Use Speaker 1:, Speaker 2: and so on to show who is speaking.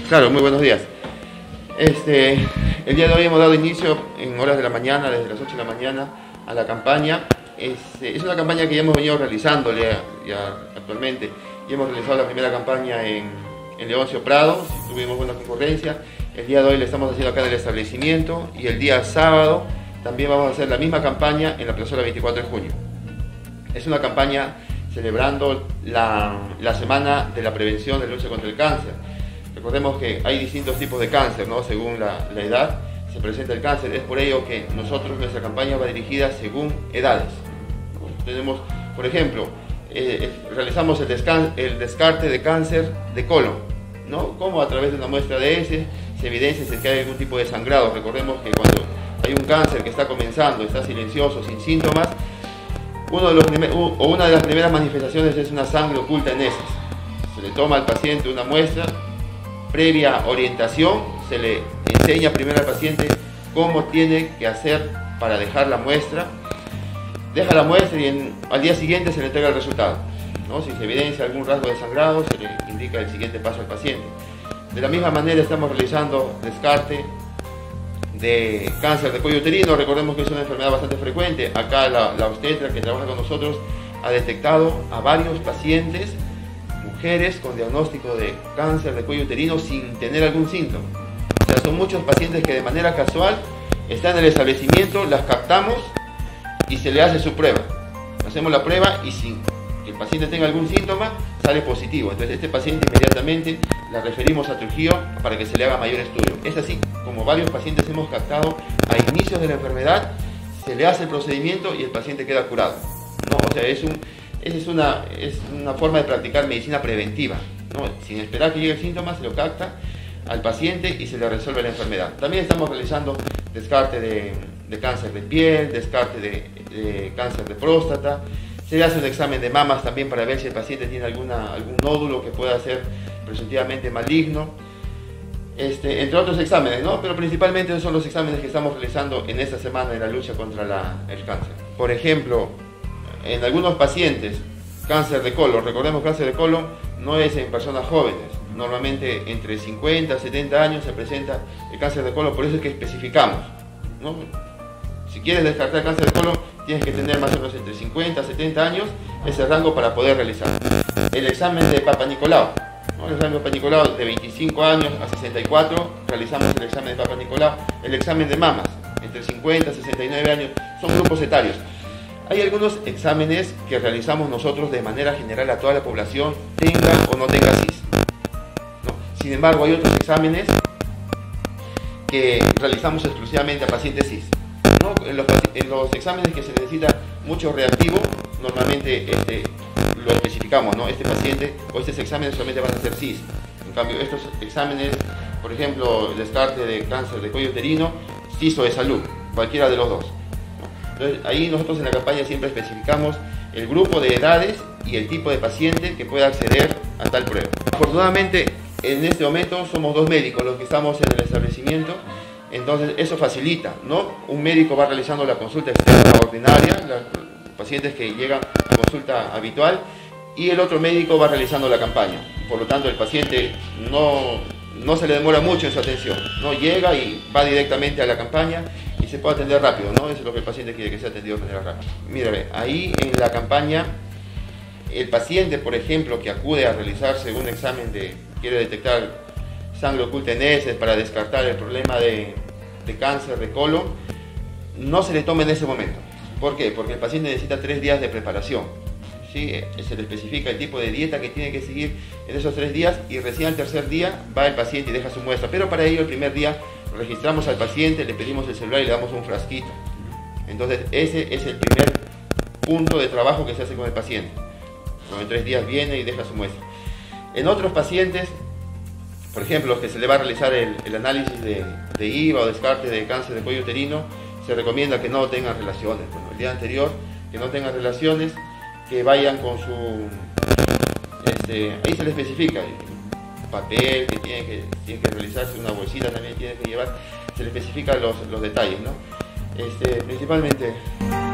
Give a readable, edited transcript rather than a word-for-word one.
Speaker 1: Claro, muy buenos días. El día de hoy hemos dado inicio en horas de la mañana, desde las 8 de la mañana, a la campaña. Es una campaña que ya hemos venido realizando ya actualmente. Ya hemos realizado la primera campaña en Leoncio Prado, tuvimos buena concurrencia. El día de hoy la estamos haciendo acá en el establecimiento y el día sábado también vamos a hacer la misma campaña en la plazuela 24 de junio. Es una campaña celebrando la semana de la prevención de la lucha contra el cáncer. Recordemos que hay distintos tipos de cáncer, ¿no? Según la edad se presenta el cáncer. Es por ello que nuestra campaña va dirigida según edades. Tenemos, por ejemplo, realizamos el descarte de cáncer de colon, ¿no? Como a través de una muestra de heces se evidencia si es que hay algún tipo de sangrado. Recordemos que cuando hay un cáncer que está comenzando, está silencioso, sin síntomas, una de las primeras manifestaciones es una sangre oculta en heces. Se le toma al paciente una muestra, previa orientación, se le enseña primero al paciente cómo tiene que hacer para dejar la muestra. Deja la muestra y al día siguiente se le entrega el resultado, ¿no? Si se evidencia algún rasgo de sangrado, se le indica el siguiente paso al paciente. De la misma manera estamos realizando descarte de cáncer de cuello uterino. Recordemos que es una enfermedad bastante frecuente. Acá la obstetra que trabaja con nosotros ha detectado a varios pacientes, mujeres con diagnóstico de cáncer de cuello uterino sin tener algún síntoma. O sea, son muchos pacientes que de manera casual están en el establecimiento, las captamos y se le hace su prueba. Hacemos la prueba y sin que el paciente tenga algún síntoma, sale positivo. Entonces este paciente inmediatamente la referimos a Trujillo para que se le haga mayor estudio. Es así como varios pacientes hemos captado a inicios de la enfermedad, se le hace el procedimiento y el paciente queda curado, ¿no? O sea, es una forma de practicar medicina preventiva, ¿no? Sin esperar que llegue el síntoma, se lo capta al paciente y se le resuelve la enfermedad. También estamos realizando descarte de cáncer de piel, descarte de cáncer de próstata. Se le hace un examen de mamas también para ver si el paciente tiene algún nódulo que pueda ser presuntivamente maligno, entre otros exámenes, ¿no? Pero principalmente son los exámenes que estamos realizando en esta semana de la lucha contra el cáncer. Por ejemplo, en algunos pacientes, cáncer de colon, recordemos que cáncer de colon no es en personas jóvenes, normalmente entre 50 y 70 años se presenta el cáncer de colon, por eso es que especificamos, ¿no? Si quieres descartar cáncer de colon, tienes que tener más o menos entre 50 y 70 años, ese rango para poder realizar. El examen de Papa Nicolau, ¿no? El examen de Papa Nicolau de 25 años a 64, realizamos el examen de Papa Nicolau. El examen de mamas, entre 50 y 69 años, son grupos etarios. Hay algunos exámenes que realizamos nosotros de manera general a toda la población, tenga o no tenga CIS, ¿no? Sin embargo, hay otros exámenes que realizamos exclusivamente a pacientes CIS, ¿no? En los exámenes que se necesita mucho reactivo, normalmente lo especificamos, ¿no? Este paciente o estos exámenes solamente van a ser CIS. En cambio, estos exámenes, por ejemplo, el descarte de cáncer de cuello uterino, CIS o de salud, cualquiera de los dos. Entonces, ahí nosotros en la campaña siempre especificamos el grupo de edades y el tipo de paciente que pueda acceder a tal prueba. Afortunadamente, en este momento somos dos médicos los que estamos en el establecimiento, entonces eso facilita, ¿no? Un médico va realizando la consulta externa ordinaria, los pacientes que llegan a consulta habitual, y el otro médico va realizando la campaña. Por lo tanto, el paciente no se le demora mucho en su atención, ¿no? Llega y va directamente a la campaña y se puede atender rápido, ¿no? Eso es lo que el paciente quiere, que sea atendido de manera rápida. Mírame, ahí en la campaña, el paciente, por ejemplo, que acude a realizarse un examen quiere detectar sangre oculta en heces para descartar el problema de cáncer de colon, no se le toma en ese momento. ¿Por qué? Porque el paciente necesita 3 días de preparación, ¿sí? Se le especifica el tipo de dieta que tiene que seguir en esos 3 días y recién al tercer día va el paciente y deja su muestra. Pero para ello el primer día registramos al paciente, le pedimos el celular y le damos un frasquito. Entonces ese es el primer punto de trabajo que se hace con el paciente. Bueno, en 3 días viene y deja su muestra. En otros pacientes, por ejemplo, los que se le va a realizar el análisis de IVA o descarte de cáncer de cuello uterino, se recomienda que no tengan relaciones. Bueno, el día anterior, que no tengan relaciones, que vayan con su... ahí se le especifica el papel que tiene que realizarse, una bolsita también tiene que llevar, se le especifican los detalles, ¿no? Principalmente...